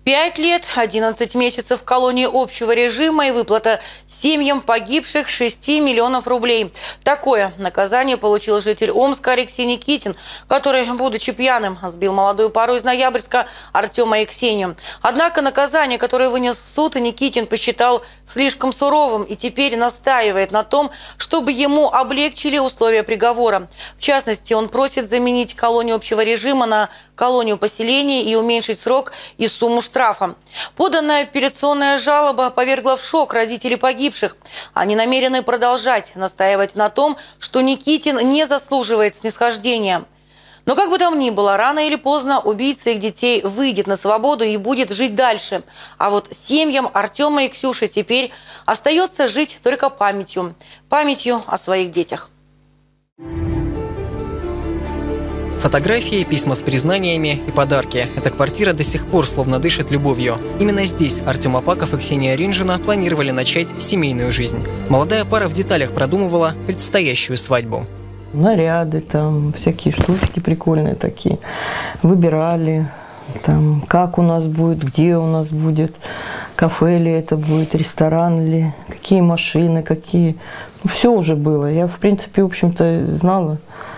5 лет, 11 месяцев в колонии общего режима и выплата семьям погибших 6 миллионов рублей. Такое наказание получил житель Омска Алексей Никитин, который, будучи пьяным, сбил молодую пару из Ноябрьска Артема и Ксению. Однако наказание, которое вынес суд, Никитин посчитал слишком суровым и теперь настаивает на том, чтобы ему облегчили условия приговора. В частности, он просит заменить колонию общего режима на колонию поселения и уменьшить срок и сумму штрафа. Поданная апелляционная жалоба повергла в шок родителей погибших. Они намерены продолжать настаивать на том, что Никитин не заслуживает снисхождения. Но как бы там ни было, рано или поздно убийца их детей выйдет на свободу и будет жить дальше. А вот семьям Артема и Ксюши теперь остается жить только памятью о своих детях. Фотографии, письма с признаниями и подарки. Эта квартира до сих пор словно дышит любовью. Именно здесь Артем Апаков и Ксения Ринжина планировали начать семейную жизнь. Молодая пара в деталях продумывала предстоящую свадьбу. Наряды, там всякие штучки прикольные такие. Выбирали, там, как у нас будет, где у нас будет, кафе ли это будет, ресторан ли, какие машины, какие. Ну, все уже было. Я, в принципе, в общем-то, знала.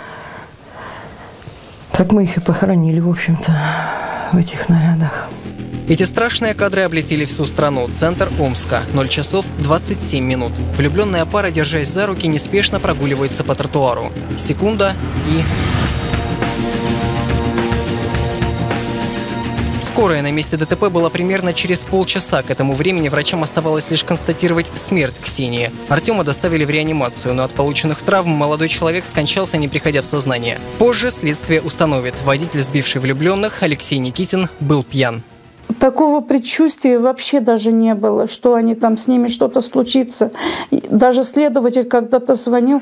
Так мы их и похоронили, в общем-то, в этих нарядах. Эти страшные кадры облетели всю страну. Центр Омска. 0 часов 27 минут. Влюбленная пара, держась за руки, неспешно прогуливается по тротуару. Секунда и... Скорая на месте ДТП была примерно через полчаса. К этому времени врачам оставалось лишь констатировать смерть Ксении. Артема доставили в реанимацию, но от полученных травм молодой человек скончался, не приходя в сознание. Позже следствие установит. Водитель, сбивший влюбленных, Алексей Никитин, был пьян. Такого предчувствия вообще даже не было, что они там с ними что-то случится. Даже следователь когда-то звонил,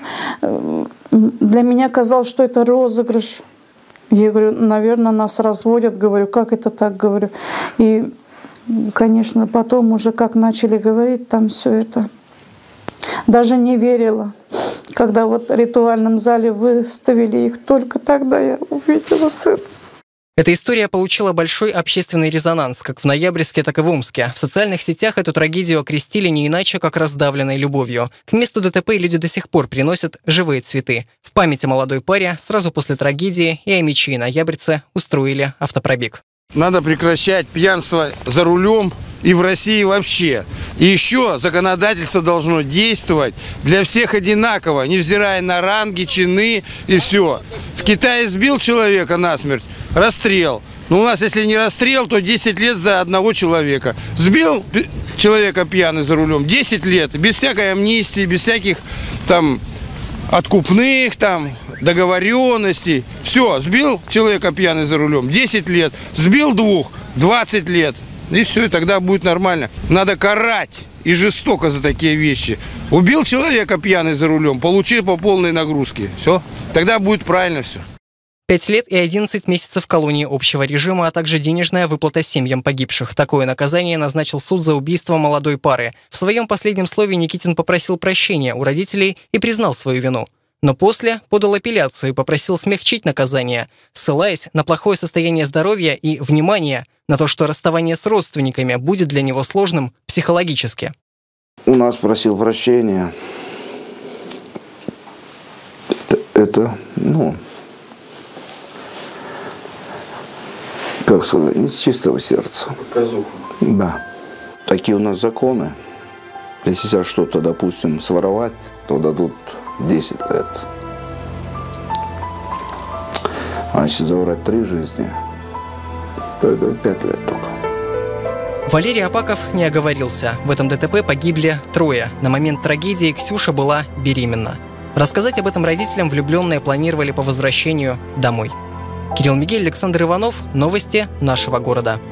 для меня казалось, что это розыгрыш. Я говорю, наверное, нас разводят. Говорю, как это так, говорю. И, конечно, потом уже как начали говорить, там все это. Даже не верила. Когда вот в ритуальном зале выставили их, только тогда я увидела сына. Эта история получила большой общественный резонанс, как в Ноябрьске, так и в Омске. В социальных сетях эту трагедию окрестили не иначе, как раздавленной любовью. К месту ДТП люди до сих пор приносят живые цветы. В память о молодой паре сразу после трагедии и омичи и ноябрьцы устроили автопробег. Надо прекращать пьянство за рулем и в России вообще. И еще законодательство должно действовать для всех одинаково, невзирая на ранги, чины и все. В Китае сбил человека насмерть, расстрел. Но у нас, если не расстрел, то 10 лет за одного человека. Сбил человека пьяный за рулем, 10 лет, без всякой амнистии, без всяких там откупных, там договоренностей. Все, сбил человека пьяный за рулем, 10 лет, сбил двух, 20 лет. И все, и тогда будет нормально. Надо карать и жестоко за такие вещи. Убил человека пьяный за рулем, получил по полной нагрузке. Все, тогда будет правильно все. 5 лет и 11 месяцев в колонии общего режима, а также денежная выплата семьям погибших. Такое наказание назначил суд за убийство молодой пары. В своем последнем слове Никитин попросил прощения у родителей и признал свою вину. Но после подал апелляцию и попросил смягчить наказание, ссылаясь на плохое состояние здоровья и, внимание, на то, что расставание с родственниками будет для него сложным психологически. У нас просил прощения. Это как сказать, не с чистого сердца. Показуха. Да. Такие у нас законы. Если сейчас что-то, допустим, своровать, то дадут 10 лет. А если заворать 3 жизни, то это 5 лет только. Валерий Апаков не оговорился. В этом ДТП погибли 3. На момент трагедии Ксюша была беременна. Рассказать об этом родителям влюбленные планировали по возвращению домой. Кирилл Мигель, Александр Иванов. Новости нашего города.